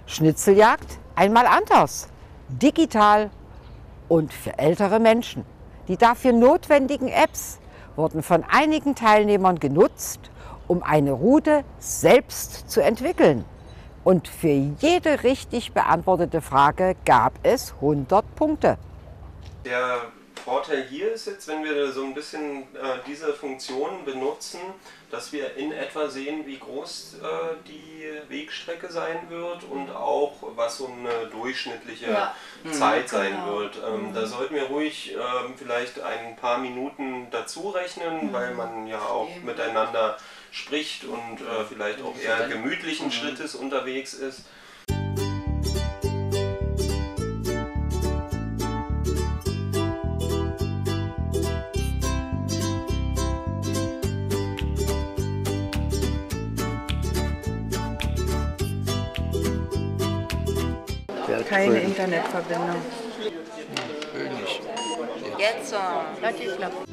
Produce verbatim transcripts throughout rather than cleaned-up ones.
Schnitzeljagd einmal anders, digital und für ältere Menschen. Die dafür notwendigen Apps wurden von einigen Teilnehmern genutzt, um eine Route selbst zu entwickeln. Und für jede richtig beantwortete Frage gab es hundert Punkte. Der Vorteil hier ist jetzt, wenn wir so ein bisschen äh, diese Funktion benutzen, dass wir in etwa sehen, wie groß äh, die Wegstrecke sein wird und auch, was so eine durchschnittliche ja. Zeit mhm, sein genau. wird. Ähm, mhm. Da sollten wir ruhig ähm, vielleicht ein paar Minuten dazu rechnen, mhm. weil man ja auch Eben. miteinander spricht und äh, vielleicht auch eher gemütlichen mhm. Schrittes unterwegs ist. Keine Internetverbindung. Nicht. Jetzt so. Hat geklappt.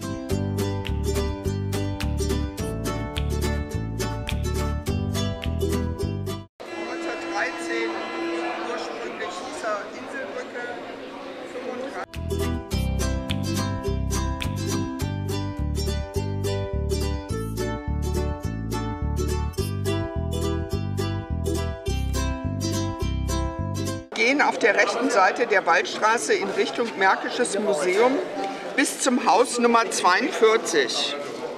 neunzehnhundertdreizehn ursprünglich hieß er Inselbrücke. fünfunddreißig. Gehen auf der rechten Seite der Waldstraße in Richtung Märkisches Museum bis zum Haus Nummer zweiundvierzig.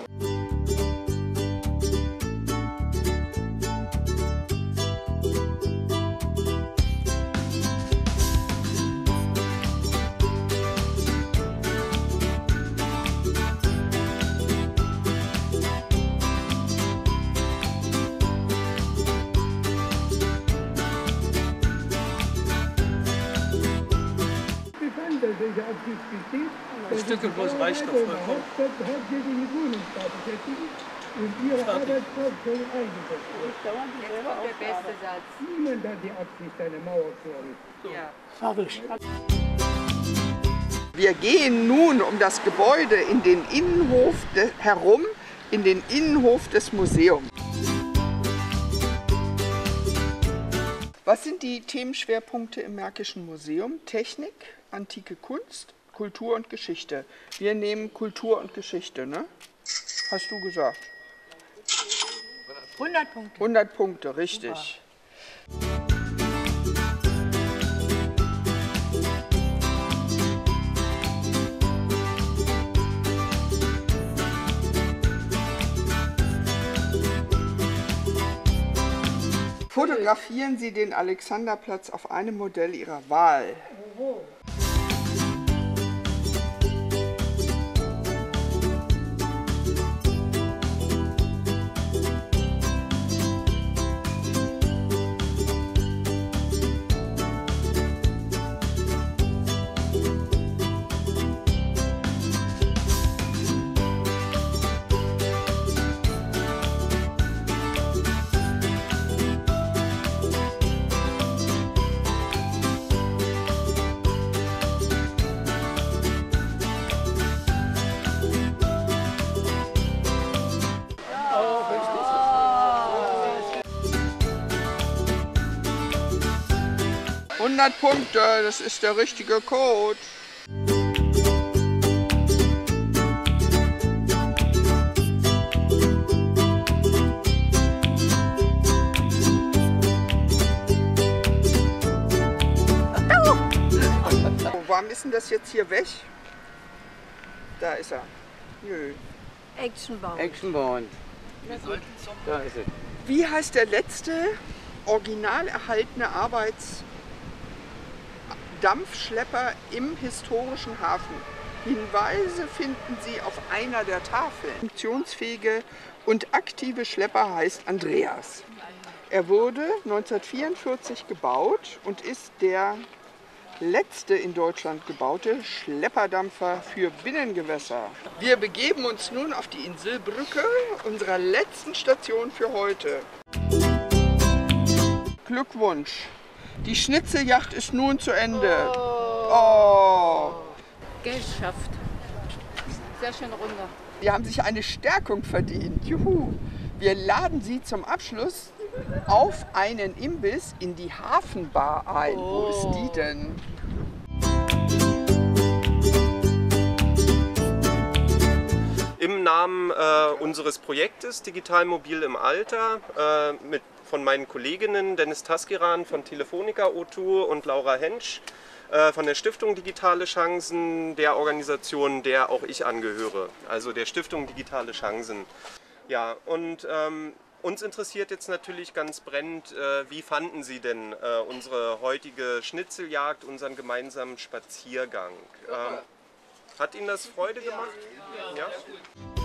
Ein Stückchen bloß reicht doch vollkommen. Und Ihre Arbeitskraft soll eingesetzt werden. Jetzt kommt der beste Satz. Niemand hat die Absicht, eine Mauer zu errichten. Ja. Wir gehen nun um das Gebäude in den Innenhof herum, in den Innenhof des Museums. Was sind die Themenschwerpunkte im Märkischen Museum? Technik, antike Kunst, Kultur und Geschichte. Wir nehmen Kultur und Geschichte, ne? Hast du gesagt? hundert Punkte. hundert Punkte, richtig. Super. Fotografieren Sie den Alexanderplatz auf einem Modell Ihrer Wahl. hundert Punkte, das ist der richtige Code. Oh, warum ist denn das jetzt hier weg? Da ist er. Nö. Actionbound. Actionbound. Da ist es. Wie heißt der letzte original erhaltene Arbeits Dampfschlepper im historischen Hafen? Hinweise finden Sie auf einer der Tafeln. Funktionsfähige und aktive Schlepper heißt Andreas. Er wurde neunzehnhundertvierundvierzig gebaut und ist der letzte in Deutschland gebaute Schlepperdampfer für Binnengewässer. Wir begeben uns nun auf die Inselbrücke, unserer letzten Station für heute. Glückwunsch! Die Schnitzeljagd ist nun zu Ende. Oh. Geschafft. Sehr schön runter. Sie haben sich eine Stärkung verdient. Juhu. Wir laden Sie zum Abschluss auf einen Imbiss in die Hafenbar ein. Wo ist die denn? Im Namen äh, unseres Projektes Digital Mobil im Alter äh, mit, von meinen Kolleginnen Dennis Taskiran von Telefonica O zwei und Laura Hensch äh, von der Stiftung Digitale Chancen, der Organisation, der auch ich angehöre, also der Stiftung Digitale Chancen. Ja, und ähm, uns interessiert jetzt natürlich ganz brennend, äh, wie fanden Sie denn äh, unsere heutige Schnitzeljagd, unseren gemeinsamen Spaziergang? Ähm, hat Ihnen das Freude gemacht? Ja.